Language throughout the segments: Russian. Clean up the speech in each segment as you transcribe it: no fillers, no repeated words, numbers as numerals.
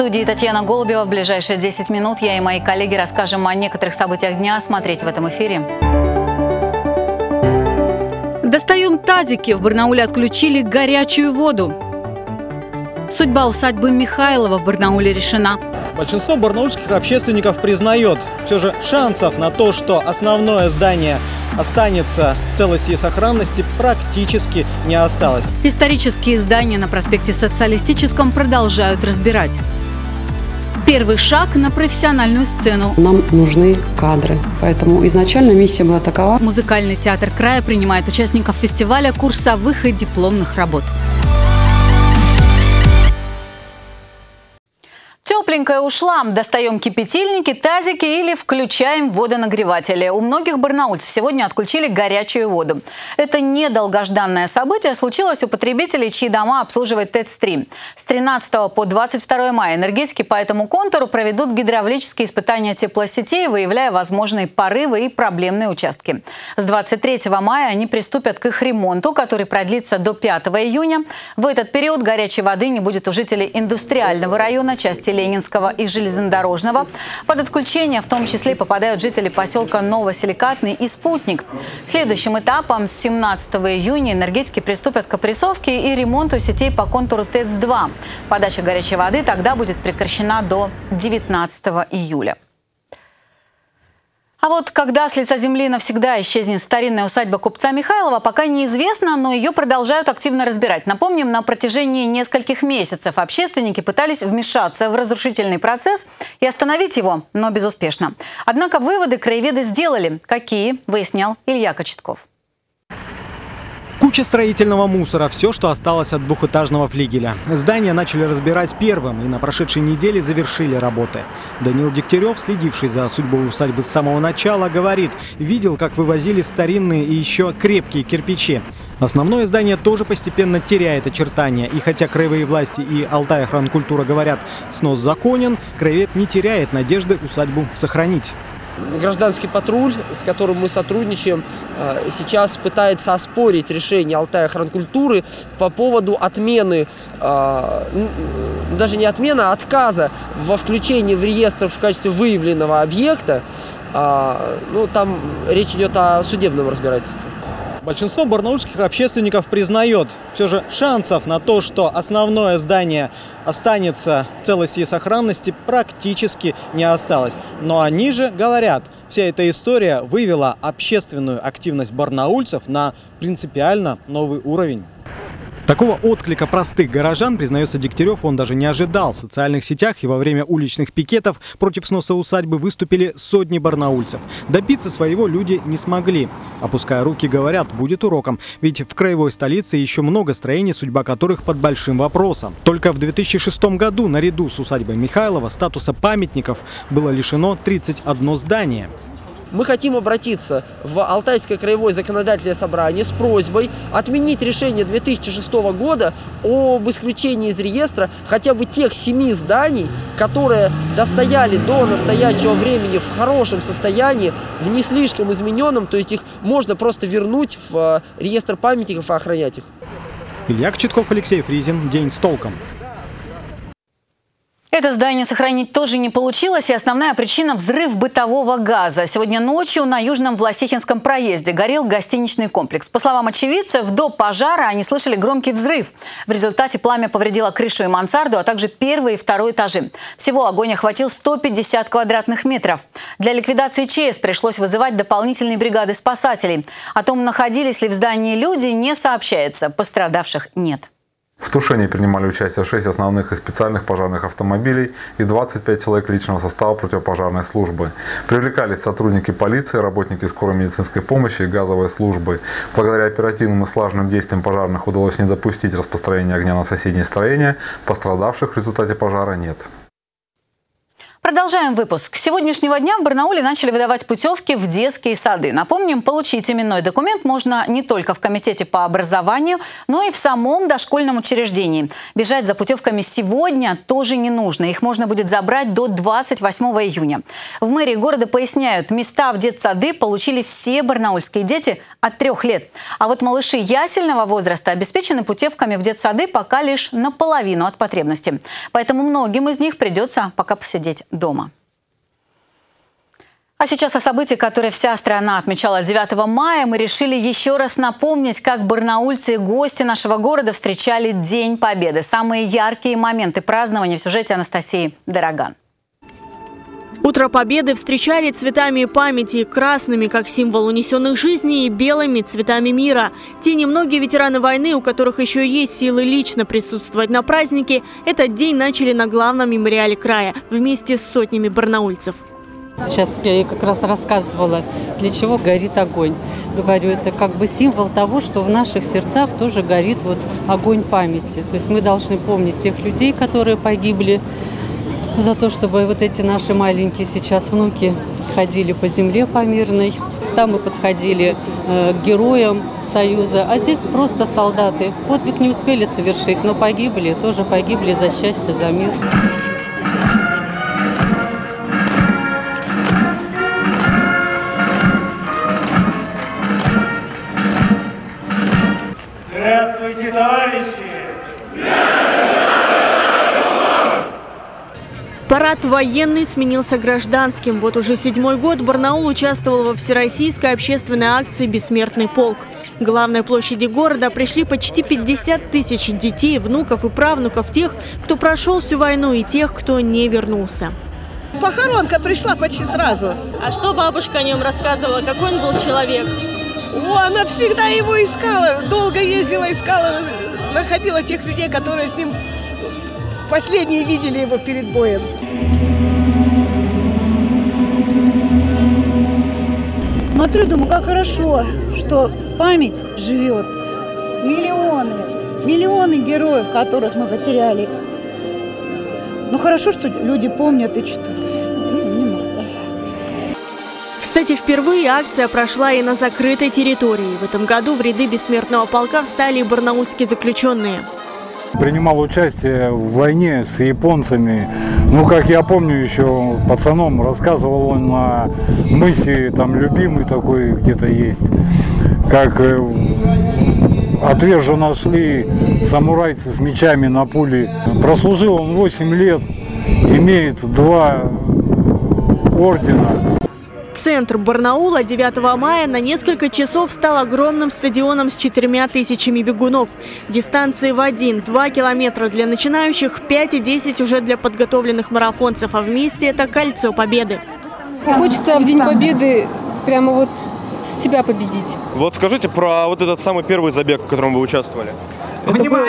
студии Татьяна Голубева. В ближайшие 10 минут я и мои коллеги расскажем о некоторых событиях дня. Смотрите в этом эфире. Достаем тазики. В Барнауле отключили горячую воду. Судьба усадьбы Михайлова в Барнауле решена. Большинство барнаульских общественников признает, все же шансов на то, что основное здание останется в целости и сохранности, практически не осталось. Исторические здания на проспекте Социалистическом продолжают разбирать. Первый шаг на профессиональную сцену. Нам нужны кадры, поэтому изначально миссия была такова. Музыкальный театр края принимает участников фестиваля курсовых и дипломных работ. Тепленькая ушла. Достаем кипятильники, тазики или включаем водонагреватели. У многих барнаульцев сегодня отключили горячую воду. Это недолгожданное событие случилось у потребителей, чьи дома обслуживает ТЭЦ-3. С 13 по 22 мая энергетики по этому контуру проведут гидравлические испытания теплосетей, выявляя возможные порывы и проблемные участки. С 23 мая они приступят к их ремонту, который продлится до 5 июня. В этот период горячей воды не будет у жителей индустриального района, части Ленинского и железнодорожного. Под отключение в том числе попадают жители поселка Новосиликатный и Спутник. Следующим этапом с 17 июня энергетики приступят к опрессовке и ремонту сетей по контуру ТЭЦ-2. Подача горячей воды тогда будет прекращена до 19 июля. А вот когда с лица земли навсегда исчезнет старинная усадьба купца Михайлова, пока неизвестно, но ее продолжают активно разбирать. Напомним, на протяжении нескольких месяцев общественники пытались вмешаться в разрушительный процесс и остановить его, но безуспешно. Однако выводы краеведы сделали. Какие, выяснял Илья Кочетков. Куча строительного мусора – все, что осталось от двухэтажного флигеля. Здание начали разбирать первым и на прошедшей неделе завершили работы. Данил Дегтярев, следивший за судьбой усадьбы с самого начала, говорит, видел, как вывозили старинные и еще крепкие кирпичи. Основное здание тоже постепенно теряет очертания. И хотя краевые власти и Алтайохранкультура говорят, снос законен, краевед не теряет надежды усадьбу сохранить. Гражданский патруль, с которым мы сотрудничаем, сейчас пытается оспорить решение Алтайохранкультуры по поводу отмены, даже не отмены, а отказа во включении в реестр в качестве выявленного объекта. Там речь идет о судебном разбирательстве. Большинство барнаульских общественников признает, все же шансов на то, что основное здание останется в целости и сохранности, практически не осталось. Но они же говорят, вся эта история вывела общественную активность барнаульцев на принципиально новый уровень. Такого отклика простых горожан, признается Дегтярев, он даже не ожидал. В социальных сетях и во время уличных пикетов против сноса усадьбы выступили сотни барнаульцев. Добиться своего люди не смогли. Опуская руки, говорят, будет уроком. Ведь в краевой столице еще много строений, судьба которых под большим вопросом. Только в 2006 году наряду с усадьбой Михайлова статуса памятников было лишено 31 здание. Мы хотим обратиться в Алтайское краевое законодательное собрание с просьбой отменить решение 2006 года об исключении из реестра хотя бы тех 7 зданий, которые достояли до настоящего времени в хорошем состоянии, в не слишком измененном, то есть их можно просто вернуть в реестр памятников и охранять их. Илья Кочетков, Алексей Фризин. День с толком. Это здание сохранить тоже не получилось, и основная причина – взрыв бытового газа. Сегодня ночью на Южном Власихинском проезде горел гостиничный комплекс. По словам очевидцев, до пожара они слышали громкий взрыв. В результате пламя повредило крышу и мансарду, а также первый и второй этажи. Всего огонь охватил 150 квадратных метров. Для ликвидации ЧС пришлось вызывать дополнительные бригады спасателей. О том, находились ли в здании люди, не сообщается. Пострадавших нет. В тушении принимали участие 6 основных и специальных пожарных автомобилей и 25 человек личного состава противопожарной службы. Привлекались сотрудники полиции, работники скорой медицинской помощи и газовой службы. Благодаря оперативным и слаженным действиям пожарных удалось не допустить распространения огня на соседние строения. Пострадавших в результате пожара нет. Продолжаем выпуск. С сегодняшнего дня в Барнауле начали выдавать путевки в детские сады. Напомним, получить именной документ можно не только в комитете по образованию, но и в самом дошкольном учреждении. Бежать за путевками сегодня тоже не нужно. Их можно будет забрать до 28 июня. В мэрии города поясняют, места в детсады получили все барнаульские дети от 3 лет. А вот малыши ясельного возраста обеспечены путевками в детсады пока лишь наполовину от потребности. Поэтому многим из них придется пока посидеть дома. А сейчас о событии, которое вся страна отмечала 9 мая, мы решили еще раз напомнить, как барнаульцы и гости нашего города встречали День Победы. Самые яркие моменты празднования в сюжете Анастасии Дороган. Утро Победы встречали цветами памяти, красными, как символ унесенных жизней, и белыми цветами мира. Те немногие ветераны войны, у которых еще есть силы лично присутствовать на празднике, этот день начали на главном мемориале края вместе с сотнями барнаульцев. Сейчас я ей как раз рассказывала, для чего горит огонь. Говорю, это как бы символ того, что в наших сердцах тоже горит вот огонь памяти. То есть мы должны помнить тех людей, которые погибли, за то, чтобы вот эти наши маленькие сейчас внуки ходили по земле по мирной. Там мы подходили к героям Союза, а здесь просто солдаты. Подвиг не успели совершить, но погибли, тоже погибли за счастье, за мир. Здравствуйте, товарищи! Парад военный сменился гражданским. Вот уже 7-й год Барнаул участвовал во всероссийской общественной акции «Бессмертный полк». К главной площади города пришли почти 50 тысяч детей, внуков и правнуков тех, кто прошел всю войну, и тех, кто не вернулся. Похоронка пришла почти сразу. А что бабушка о нем рассказывала? Какой он был человек? Она всегда его искала, долго ездила, искала, находила тех людей, которые с ним последние видели его перед боем. Смотрю, думаю, как хорошо, что память живет. Миллионы героев, которых мы потеряли. Ну хорошо, что люди помнят и читают. Кстати, впервые акция прошла и на закрытой территории. В этом году в ряды бессмертного полка встали и барнаульские заключенные. Принимал участие в войне с японцами. Ну, как я помню, еще пацаном рассказывал он на мысе, там любимый такой где-то есть, как отверженно шли самурайцы с мечами на пули. Прослужил он 8 лет, имеет 2 ордена. Центр Барнаула 9 мая на несколько часов стал огромным стадионом с 4000 бегунов. Дистанции в 1-2 километра для начинающих, 5 и 10 уже для подготовленных марафонцев. А вместе это кольцо победы. Хочется в День Победы прямо вот себя победить. Вот скажите про вот этот самый первый забег, в котором вы участвовали. Это был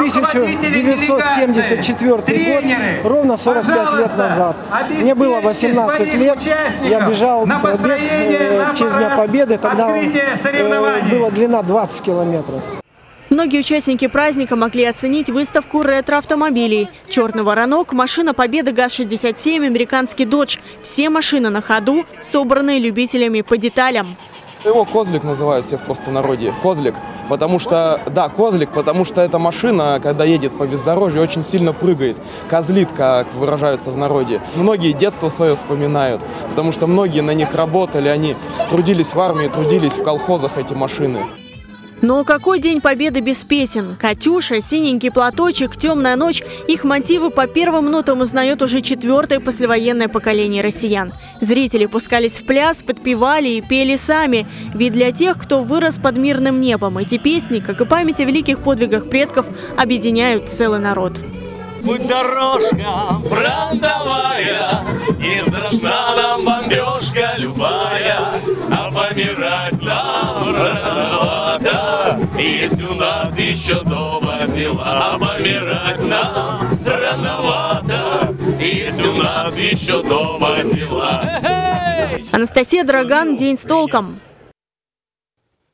1974 год, ровно 45 лет назад. Мне было 18 лет, я бежал побег в честь Дня Победы, тогда была длина 20 километров. Многие участники праздника могли оценить выставку ретро-автомобилей. «Черный воронок», машина Победы ГАЗ-67, американский «Додж». Все машины на ходу, собранные любителями по деталям. Его козлик называют все в простонародье. Козлик. Потому что, да, козлик, потому что эта машина, когда едет по бездорожью, очень сильно прыгает. Козлит, как выражаются в народе. Многие детство свое вспоминают, потому что многие на них работали, они трудились в армии, трудились в колхозах, эти машины. Но какой День Победы без песен? «Катюша», «Синенький платочек», «Темная ночь» – их мотивы по первым нотам узнает уже 4-е послевоенное поколение россиян. Зрители пускались в пляс, подпевали и пели сами. Ведь для тех, кто вырос под мирным небом, эти песни, как и память о великих подвигах предков, объединяют целый народ. Будь дорожка фронтовая, не страшна нам бомбежка любая, а помирать нам рановато, есть у нас еще дома дела. А помирать нам рановато, есть у нас еще дома дела. Анастасия Дороган, «День с толком».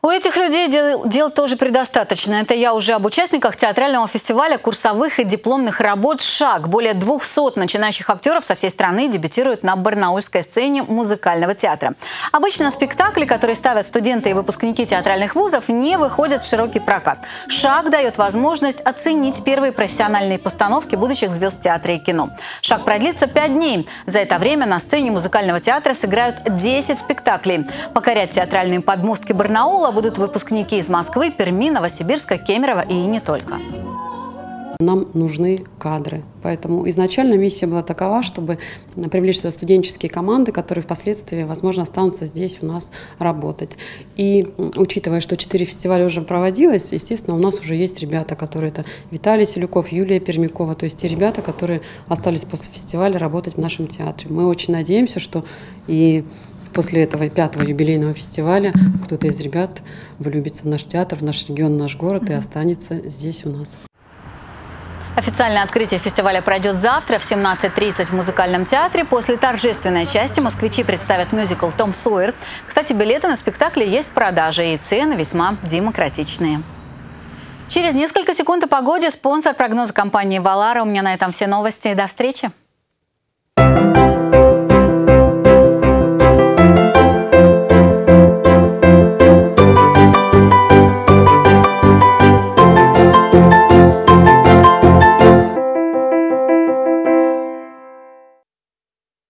У этих людей дел тоже предостаточно. Это я уже об участниках театрального фестиваля курсовых и дипломных работ «Шаг». Более 200 начинающих актеров со всей страны дебютируют на барнаульской сцене музыкального театра. Обычно спектакли, которые ставят студенты и выпускники театральных вузов, не выходят в широкий прокат. «Шаг» дает возможность оценить первые профессиональные постановки будущих звезд театра и кино. «Шаг» продлится 5 дней. За это время на сцене музыкального театра сыграют 10 спектаклей. Покорять театральные подмостки Барнаула будут выпускники из Москвы, Перми, Новосибирска, Кемерово и не только. Нам нужны кадры. Поэтому изначально миссия была такова, чтобы привлечь сюда студенческие команды, которые впоследствии, возможно, останутся здесь у нас работать. И учитывая, что 4 фестиваля уже проводилось, естественно, у нас уже есть ребята, которые это Виталий Селюков, Юлия Пермякова, то есть те ребята, которые остались после фестиваля работать в нашем театре. Мы очень надеемся, что и после этого 5-го юбилейного фестиваля кто-то из ребят влюбится в наш театр, в наш регион, в наш город и останется здесь у нас. Официальное открытие фестиваля пройдет завтра в 17:30 в музыкальном театре. После торжественной части москвичи представят мюзикл «Том Сойер». Кстати, билеты на спектакли есть в продаже, и цены весьма демократичные. Через несколько секунд о погоде. Спонсор прогноза компании «Валара». У меня на этом все новости. До встречи!